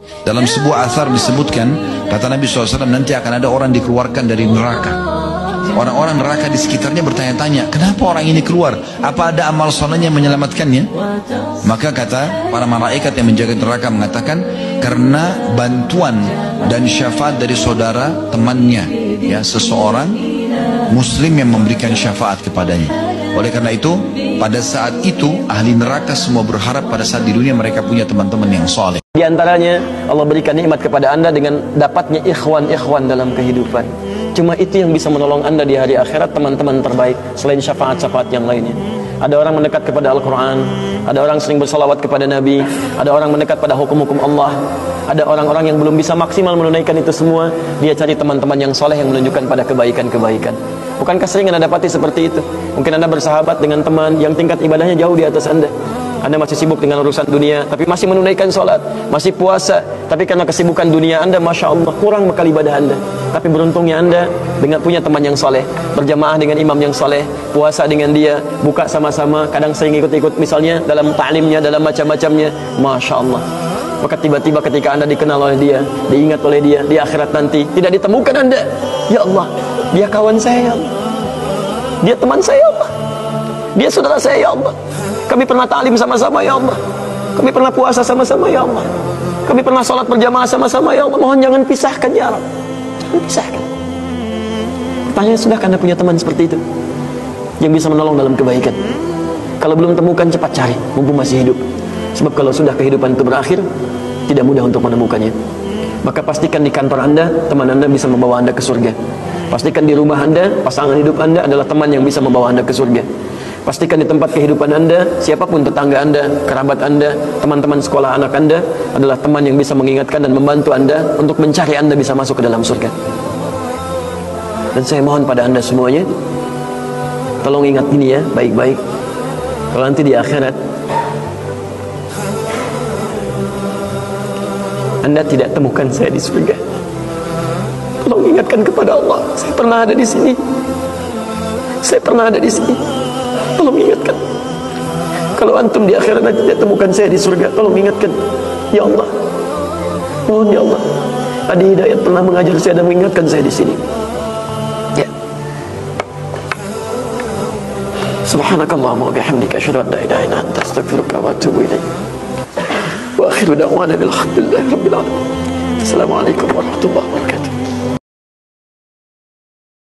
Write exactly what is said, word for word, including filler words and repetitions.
Dalam sebuah athar disebutkan, kata Nabi shallallahu alaihi wasallam, nanti akan ada orang dikeluarkan dari neraka. Orang-orang neraka di sekitarnya bertanya-tanya, kenapa orang ini keluar? Apa ada amal solehnya yang menyelamatkannya? Maka kata para malaikat yang menjaga neraka mengatakan, karena bantuan dan syafaat dari saudara temannya, ya, seseorang muslim yang memberikan syafaat kepadanya. Oleh karena itu, pada saat itu ahli neraka semua berharap pada saat di dunia mereka punya teman-teman yang soleh. Di antaranya Allah berikan nikmat kepada anda dengan dapatnya ikhwan-ikhwan dalam kehidupan. Cuma itu yang bisa menolong anda di hari akhirat, teman-teman terbaik selain syafaat-syafaat yang lainnya. Ada orang mendekat kepada Al-Quran, ada orang sering bersalawat kepada Nabi, ada orang mendekat pada hukum-hukum Allah, ada orang-orang yang belum bisa maksimal menunaikan itu semua, dia cari teman-teman yang soleh yang menunjukkan pada kebaikan-kebaikan. Bukankah sering anda dapati seperti itu? Mungkin anda bersahabat dengan teman yang tingkat ibadahnya jauh di atas anda. Anda masih sibuk dengan urusan dunia, tapi masih menunaikan sholat, masih puasa, tapi karena kesibukan dunia anda, Masya Allah, kurang bekal ibadah anda. Tapi beruntungnya anda dengan punya teman yang soleh, berjamaah dengan imam yang soleh, puasa dengan dia, buka sama-sama, kadang sering ikut-ikut misalnya dalam ta'limnya, dalam macam-macamnya, Masya Allah. Maka tiba-tiba ketika anda dikenal oleh dia, diingat oleh dia, di akhirat nanti, tidak ditemukan anda, ya Allah, dia kawan saya, ya Allah, dia teman saya, ya Allah, dia saudara saya, ya Allah, kami pernah ta'lim sama-sama, ya Allah, kami pernah puasa sama-sama, ya Allah, kami pernah sholat berjamaah sama-sama, ya Allah, mohon jangan pisahkan, ya Allah, jangan pisahkan. Pertanyaan, sudahkah anda punya teman seperti itu yang bisa menolong dalam kebaikan? Kalau belum temukan, cepat cari mumpung masih hidup. Sebab kalau sudah kehidupan itu berakhir, tidak mudah untuk menemukannya. Maka pastikan di kantor anda, teman anda bisa membawa anda ke surga. Pastikan di rumah anda, pasangan hidup anda adalah teman yang bisa membawa anda ke surga. Pastikan di tempat kehidupan anda, siapapun tetangga anda, kerabat anda, teman-teman sekolah anak anda adalah teman yang bisa mengingatkan dan membantu anda untuk mencari anda bisa masuk ke dalam surga. Dan saya mohon pada anda semuanya, tolong ingat ini ya, baik-baik. Kalau nanti di akhirat anda tidak temukan saya di surga, tolong ingatkan kepada Allah, saya pernah ada di sini, saya pernah ada di sini. Tolong ingatkan. Kalau antum di akhirat nanti tidak temukan saya di surga, tolong ingatkan. Ya Allah, mohon ya Allah, Adi Hidayat pernah mengajar saya dan mengingatkan saya di sini. Ya. Subhanakallahumma wa bihamdika, asyhadu an la ilaha illa anta, astaghfiruka wa atubu ilaik. Wa akhiru da'wana alhamdulillahi rabbil alamin. Assalamualaikum warahmatullahi wabarakatuh.